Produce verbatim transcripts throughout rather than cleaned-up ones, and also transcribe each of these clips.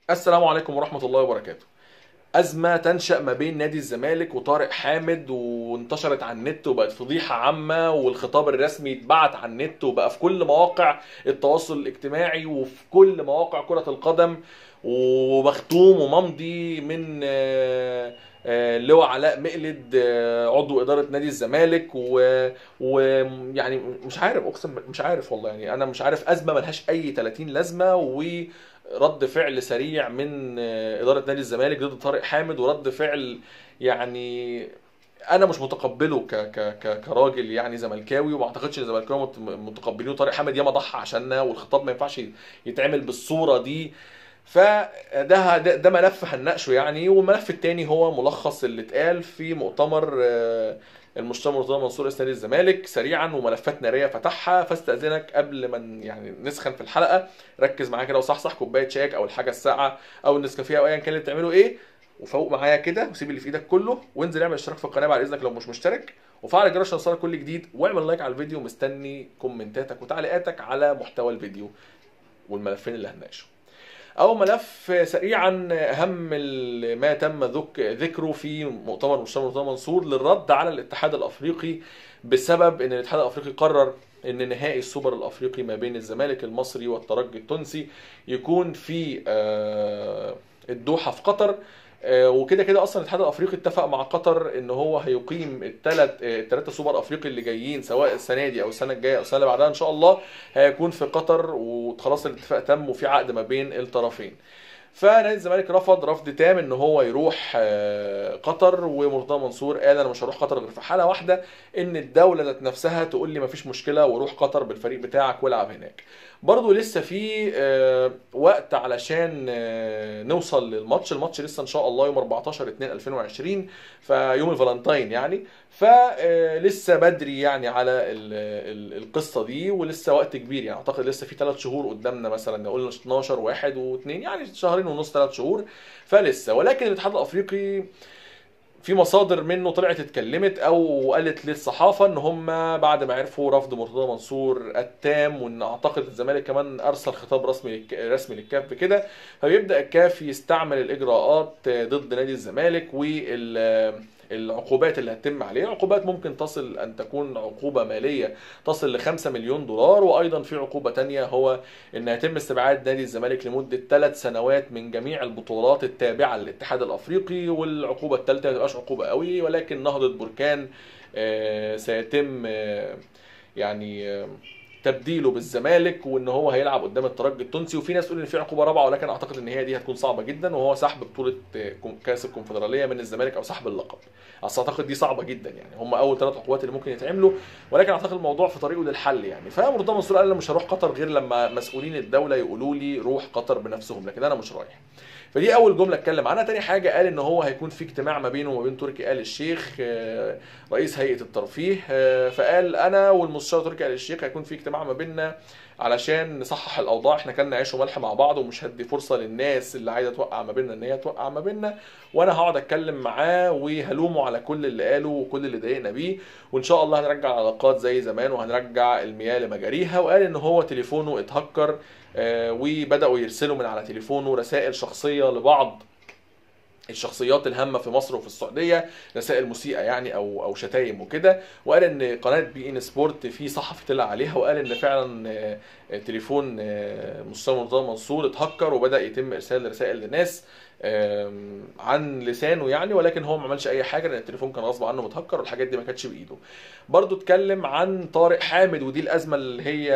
السلام عليكم ورحمة الله وبركاته. أزمة تنشأ ما بين نادي الزمالك وطارق حامد وانتشرت على النت وبقت فضيحة عامة، والخطاب الرسمي اتبعت على النت وبقى في كل مواقع التواصل الاجتماعي وفي كل مواقع كرة القدم، ومختوم وممضي من آه، آه، اللواء علاء مقلد، آه، عضو إدارة نادي الزمالك. ويعني مش عارف، أقسم مش عارف والله، يعني أنا مش عارف. أزمة ملهاش أي ثلاثين لازمة، و رد فعل سريع من آه، اداره نادي الزمالك ضد طارق حامد، ورد فعل يعني انا مش متقبله ك ك ك كراجل يعني زملكاوي، وما اعتقدش ان الزملكاويه مت- متقبلينه. طارق حامد ياما ضحى عشاننا، والخطاب ما ينفعش يتعمل بالصوره دي. فده ده, ده ملف هنناقشه يعني. والملف التاني هو ملخص اللي اتقال في مؤتمر آه، المستشار مرتضى منصور رئيس نادي الزمالك سريعا، وملفات ناريه فتحها. فاستاذنك قبل ما ن- يعني نسخن في الحلقه، ركز معايا كده وصحصح كوبايه شايك او الحاجه الساقعه او النسكافيه او ايا كان اللي بتعمله ايه، وفوق معايا كده وسيب اللي في ايدك كله، وانزل اعمل اشتراك في القناه بعد اذنك لو مش مشترك، وفعل الجرس عشان يوصلك كل جديد، واعمل لايك على الفيديو. مستني كومنتاتك وتعليقاتك على محتوى الفيديو والملفين اللي هنناقشه. أول ملف سريعا، أهم ال- ما تم ذك- ذكره في مؤتمر المستشار مرتضى منصور للرد على الاتحاد الأفريقي، بسبب أن الاتحاد الأفريقي قرر أن نهائي السوبر الأفريقي ما بين الزمالك المصري والترجي التونسي يكون في آه، الدوحة في قطر. آه، وكده كده اصلا الاتحاد الافريقي اتفق مع قطر ان هو هيقيم الثلاث الثلاثه سوبر افريقي اللي جايين، سواء السنه دي او السنه الجايه او السنه اللي بعدها ان شاء الله، هيكون في قطر. وخلاص الاتفاق تم وفي عقد ما بين الطرفين. فنادي الزمالك رفض رفض تام ان هو يروح آه، قطر، ومرتضى منصور قال انا مش هروح قطر غير في حاله واحده، ان الدوله ذات نفسها تقول لي مفيش مشكله وروح قطر بالفريق بتاعك والعب هناك. برضه لسه في آه، وقت علشان آه، نوصل للماتش. الماتش لسه ان شاء الله يوم اربعتاشر اتنين الفين وعشرين، فيوم الفالنتاين يعني. فلسه بدري يعني على ال- ال- القصه دي، ولسه وقت كبير يعني. اعتقد لسه في ثلاث شهور قدامنا، مثلا نقول اتناشر واحد واثنين، يعني شهرين ونص ثلاث شهور فلسه. ولكن الاتحاد الافريقي في مصادر منه طلعت اتكلمت او قالت للصحافه ان هم بعد ما عرفوا رفض مرتضى منصور التام، وان اعتقد الزمالك كمان ارسل خطاب رسمي للك- رسمي للكاف بكده، فبيبدا الكاف يستعمل الاجراءات ضد نادي الزمالك وال العقوبات اللي هتتم عليه. عقوبات ممكن تصل ان تكون عقوبه ماليه تصل ل خمسة مليون دولار، وايضا في عقوبه تانية هو ان يتم استبعاد نادي الزمالك لمده ثلاث سنوات من جميع البطولات التابعه للاتحاد الافريقي. والعقوبه الثالثه ما تبقاش عقوبه قوي، ولكن نهضه بركان آه، سيتم آه، يعني آه، تبديله بالزمالك، وان هو هيلعب قدام الترجي التونسي. وفي ناس تقول ان في عقوبه رابعه، ولكن اعتقد ان هي دي هتكون صعبه جدا، وهو سحب بطوله آه، كاس الكونفدراليه من الزمالك او سحب اللقب. اصل اعتقد دي صعبه جدا يعني، هم اول ثلاث عقوبات اللي ممكن يتعملوا، ولكن اعتقد الموضوع في طريقه للحل يعني. فمرتضى منصور قال انا مش هروح قطر غير لما مسؤولين الدوله يقولوا لي روح قطر بنفسهم، لكن انا مش رايح. فدي اول جمله اتكلم عنها. تاني حاجه قال ان هو هيكون في اجتماع ما بينه وما بين تركي آل الشيخ آه، رئيس هيئه الترفيه. آه، فقال انا والمستشار تركي آل الشيخ هيكون في اجتماع ما بيننا علشان نصحح الاوضاع. احنا كنا عيش وملح مع بعض، ومش هدي فرصه للناس اللي عايزه توقع ما بيننا ان هي توقع ما بيننا. وانا هقعد اتكلم معاه وهلومه على كل اللي قاله وكل اللي ضايقنا بيه، وان شاء الله هنرجع العلاقات زي زمان وهنرجع المياه لمجاريها. وقال ان هو تليفونه اتهكر، آه، وبداوا يرسلوا من على تليفونه رسائل شخصيه لبعض الشخصيات الهامه في مصر وفي السعوديه، رسائل مسيئه يعني او او شتايم وكده. وقال ان قناه بي ان سبورت في صحفي طلع عليها وقال ان فعلا آه، آه، تليفون آه، مستشار مرتضى منصور اتهكر، وبدا يتم ارسال رسائل لناس آم، عن لسانه يعني، ولكن هو ما عملش اي حاجه لان التليفون كان غصب عنه متهكر، والحاجات دي ما كانتش بايده. برضو اتكلم عن طارق حامد، ودي الازمه اللي هي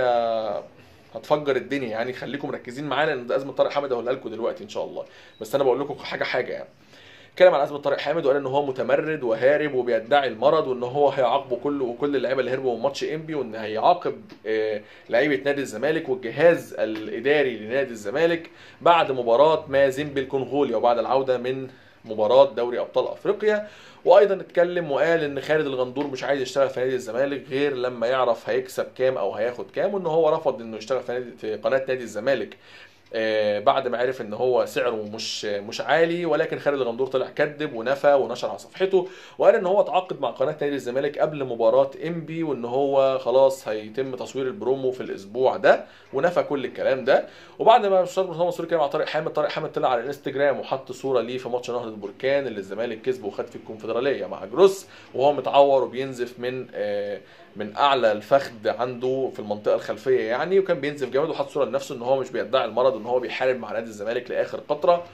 هتفجر الدنيا يعني. خليكم مركزين معانا لان ده ازمه طارق حامد هقولها لكم دلوقتي ان شاء الله، بس انا بقول لكم حاجه حاجه يعني. اتكلم عن ازمه طارق حامد وقال ان هو متمرد وهارب وبيدعي المرض، وان هو هيعاقبه كله وكل اللعيبه اللي هربوا من ماتش انبي، وان هيعاقب آه، لعيبه نادي الزمالك والجهاز الاداري لنادي الزمالك بعد مباراه مازيمبي الكونغولي وبعد العوده من مباراه دوري ابطال افريقيا. وايضا اتكلم وقال ان خالد الغندور مش عايز يشتغل في نادي الزمالك غير لما يعرف هيكسب كام او هياخد كام، وان هو رفض انه يشتغل في نادي في قناه نادي الزمالك آه، بعد ما عرف ان هو سعره مش مش عالي، ولكن خالد الغندور طلع كذب ونفى ونشر على صفحته وقال ان هو اتعاقد مع قناه نادي الزمالك قبل مباراه انبي، وان هو خلاص هيتم تصوير البرومو في الاسبوع ده، ونفى كل الكلام ده. وبعد ما مستر مرتضى منصور كان مع طارق حامد، طارق حامد طلع على الانستجرام وحط صوره ليه في ماتش نهضه البركان اللي الزمالك كسبه وخد في الكونفدراليه مع جروس، وهو متعور وبينزف من آه من اعلى الفخذ عنده في المنطقه الخلفيه يعني، وكان بينزف جامد، وحط صوره لنفسه ان هو مش بيدعي المرض وان هو بيحارب مع نادي الزمالك لاخر قطره.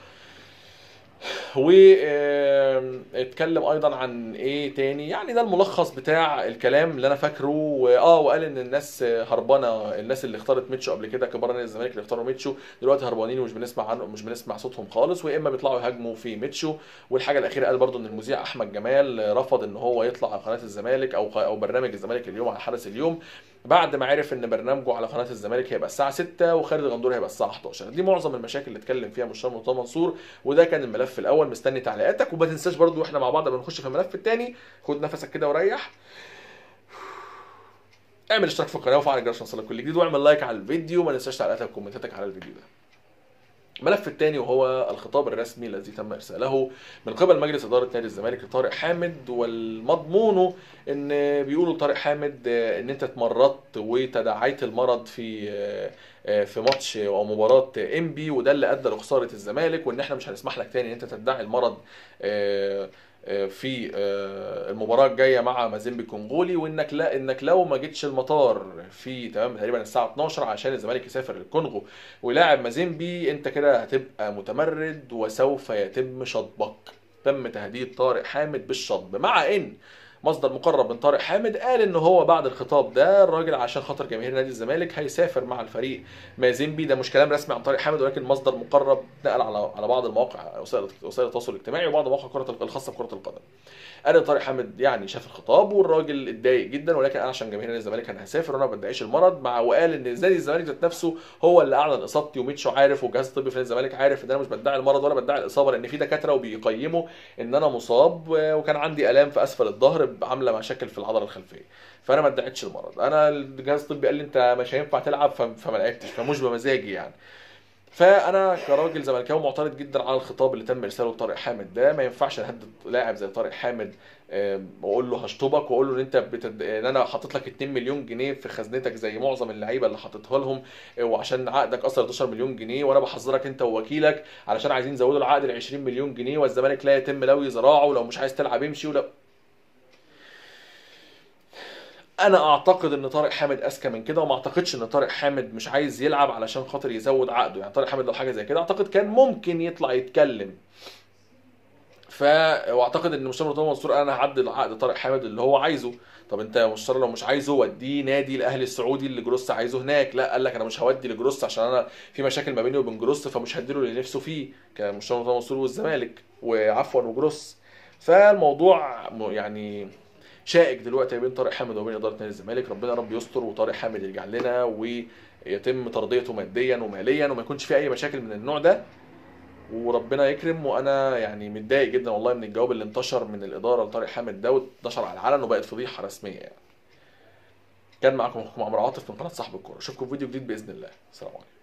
واتكلم ايضا عن ايه تاني، يعني ده الملخص بتاع الكلام اللي انا فاكره. واه وقال ان الناس هربانه، الناس اللي اختارت ميتشو قبل كده، كبار نادي الزمالك اللي اختاروا ميتشو دلوقتي هربانين ومش بنسمع عنه، مش بنسمع صوتهم خالص، واما بيطلعوا يهاجموا في ميتشو. والحاجه الاخيره قال برضو ان المذيع احمد جمال رفض ان هو يطلع على قناه الزمالك او او برنامج الزمالك اليوم على حدث اليوم، بعد ما عرف ان برنامجه على قناه الزمالك هيبقى الساعه ستة وخالد الغندور هيبقى الساعه حداشر. دي معظم المشاكل اللي اتكلم فيها مستر مرتضى منصور، وده كان الملف الاول. مستني تعليقاتك، وما تنساش برضو واحنا مع بعض قبل ما نخش في الملف الثاني، خد نفسك كده وريح، اعمل اشتراك في القناه وفعل الجرس عشان يوصلك كل جديد، واعمل لايك على الفيديو، وما تنساش تعليقاتك وكومنتاتك على الفيديو ده. الملف الثاني وهو الخطاب الرسمي الذي تم ارساله من قبل مجلس اداره نادي الزمالك لطارق حامد، والمضمون ان بيقولوا لطارق حامد ان انت اتمرضت وتداعيت المرض في في ماتش او مباراه انبي، وده اللي ادى لخساره الزمالك، وان احنا مش هنسمح لك تاني ان انت تدعي المرض في المباراه الجايه مع مازيمبي الكونغولي، وانك لا انك لو ما جيتش المطار في تمام تقريبا الساعه اتناشر عشان الزمالك يسافر للكونغو ويلاعب مازيمبي، انت كده هتبقى متمرد وسوف يتم شطبك. تم تهديد طارق حامد بالشطب، مع ان مصدر مقرب من طارق حامد قال ان هو بعد الخطاب ده الراجل عشان خاطر جماهير نادي الزمالك هيسافر مع الفريق مازيمبي. ده مش كلام رسمي عن طارق حامد، ولكن مصدر مقرب نقل على على بعض المواقع وسائل وسائل التواصل الاجتماعي وبعض مواقع كره الخاصه بكره القدم. قال ان طارق حامد يعني شاف الخطاب والراجل اتضايق جدا، ولكن انا عشان جماهير نادي الزمالك انا هسافر وانا ما بدعيش المرض، مع وقال ان نادي الزمالك ذات نفسه هو اللي اعلن اصابتي، وميتشو عارف والجهاز الطبي في نادي الزمالك عارف ان انا مش بدعي المرض ولا بدعي الاصابه، لان في دكاتره وبيقيموا ان انا مصاب وكان عندي الام في اسفل الظهر عامله مشاكل في العضله الخلفيه، فانا ما ادعيتش المرض. انا الجهاز الطبي قال لي انت مش هينفع تلعب فما لعبتش، فمش بمزاجي يعني. فانا كراجل زملكاوي معترض جدا على الخطاب اللي تم ارساله لطارق حامد ده. ما ينفعش نهدد لاعب زي طارق حامد واقول له هشطبك، واقول له ان انت بتد... ان انا حاطط لك اتنين مليون جنيه في خزنتك زي معظم اللعيبه اللي حاططها لهم، وعشان عقدك اصلا اتناشر مليون جنيه، وانا بحذرك انت ووكيلك علشان عايزين يزودوا العقد ل عشرين مليون جنيه، والزمالك لا يتم لوي ذراعه، ولو مش عايز تلعب امشي. ولا انا اعتقد ان طارق حامد اذكى من كده، وما اعتقدش ان طارق حامد مش عايز يلعب علشان خاطر يزود عقده. يعني طارق حامد لو حاجه زي كده اعتقد كان ممكن يطلع يتكلم. ف واعتقد ان مستر مرتضى منصور انا هعدل عقد طارق حامد اللي هو عايزه. طب انت يا مستر لو مش عايزه وديه نادي الاهلي السعودي اللي جروس عايزه هناك، لا قال لك انا مش هودي لجروس عشان انا في مشاكل ما بيني وبين جروس، فمش هديله اللي نفسه فيه كمستر مرتضى منصور والزمالك وعفوا وجروس. فالموضوع يعني شائك دلوقتي بين طارق حامد وبين اداره نادي الزمالك. ربنا رب يستر وطارق حامد يرجع لنا ويتم ترضيته ماديا وماليا وما يكونش في اي مشاكل من النوع ده، وربنا يكرم. وانا يعني متضايق جدا والله من الجواب اللي انتشر من الاداره لطارق حامد ده، وانتشر على العلن وبقت فضيحه رسميه يعني. كان معكم اخوكم عمرو عاطف من قناه صاحب الكوره، اشوفكم في فيديو جديد باذن الله. السلام عليكم.